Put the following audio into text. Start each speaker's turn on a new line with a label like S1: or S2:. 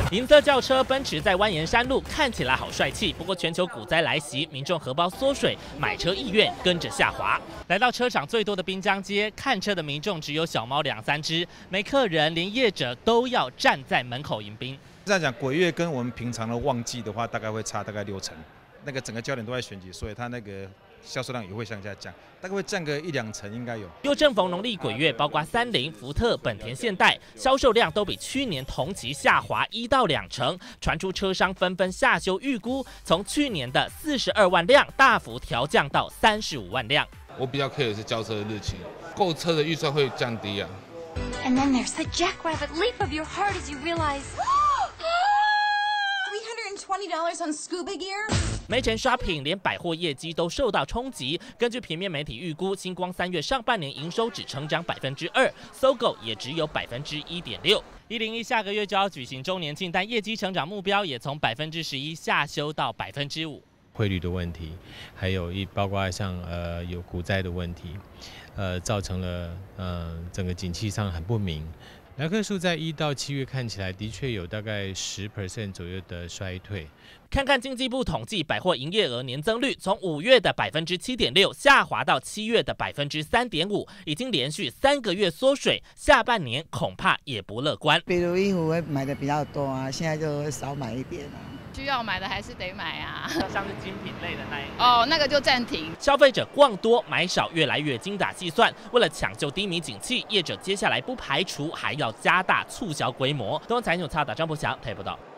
S1: 银色轿车奔驰在蜿蜒山路，看起来好帅气。不过全球股灾来袭，民众荷包缩水，买车意愿跟着下滑。来到车场最多的滨江街，看车的民众只有小猫2、3只，没客人，连业者都要站在门口迎宾。
S2: 这样讲，鬼月跟我们平常的旺季的话，大概会差大概6成。那个整个焦点都在选举，所以它那个销售量也会向下降，大概会降个1、2成，应该有。
S1: 又正逢农历鬼月，包括三菱、福特、本田、现代，销售量都比去年同期下滑1到2成。传出车商纷纷下修预估，从去年的42万辆大幅调降到35万辆。
S3: 我比较 care 的是交车的日期，购车的预算会降低啊。
S4: And then there's the jackrabbit leap of your heart as you realize $320 on scuba gear。
S1: 没钱刷屏，连百货业绩都受到冲击。根据平面媒体预估，星光3月上半年营收只成长2%，SOGO 也只有1.6%。101下个月就要举行周年庆，但业绩成长目标也从11%下修到5%。
S5: 汇率的问题，还有包括像有股灾的问题，造成了整个景气上很不明。来客数在1到7月看起来的确有大概10% 左右的衰退。
S1: 看看经济部统计，百货营业额年增率从5月的7.6%下滑到7月的3.5%，已经连续3个月缩水，下半年恐怕也不乐观。
S6: 比如衣服会买的比较多啊，现在就会少买一点啊。
S7: 需要买的还是得买啊，
S1: 像是精品类的
S7: 那个就暂停。
S1: 消费者逛多买少越来越精打细算，为了抢救低迷景气，业者接下来不排除还要加大促销规模。东方财经有插打张博祥台北报道。